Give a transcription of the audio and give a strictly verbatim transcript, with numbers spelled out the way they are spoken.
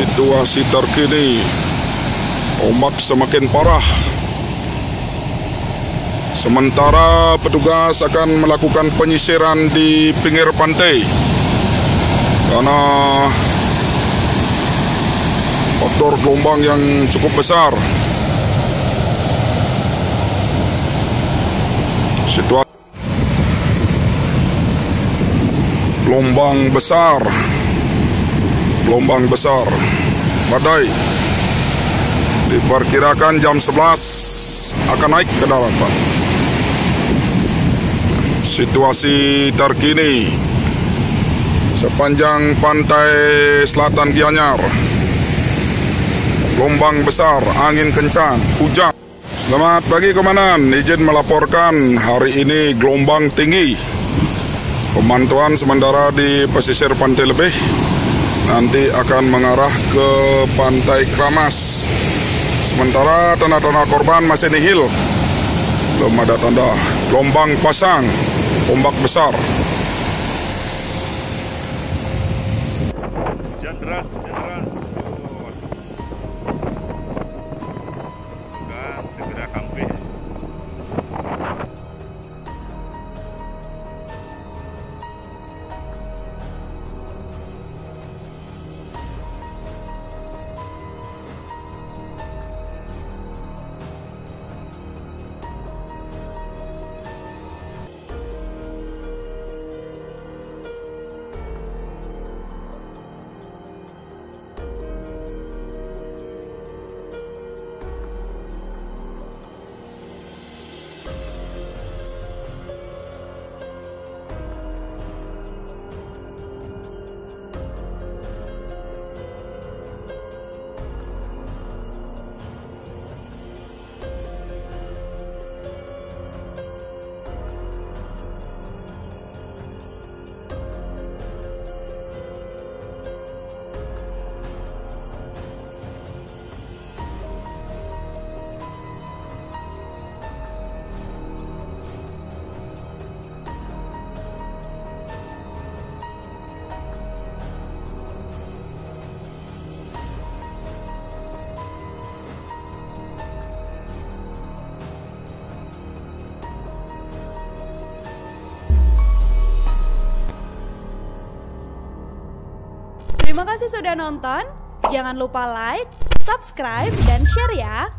Situasi terkini, ombak semakin parah. Sementara petugas akan melakukan penyisiran di pinggir pantai karena faktor gelombang yang cukup besar. Situasi gelombang besar, gelombang besar, badai. Diperkirakan jam sebelas akan naik ke daratan. Situasi terkini sepanjang pantai selatan Gianyar, gelombang besar, angin kencang, hujan. Selamat pagi Komandan, izin melaporkan hari ini gelombang tinggi. Pemantauan sementara di pesisir Pantai Lebih, nanti akan mengarah ke Pantai Kramas. Sementara tanda-tanda korban masih nihil, belum ada tanda gelombang pasang, ombak besar. Hujan deras, hujan deras. Dan segera kampe. Terima kasih sudah nonton. Jangan lupa like, subscribe, dan share ya.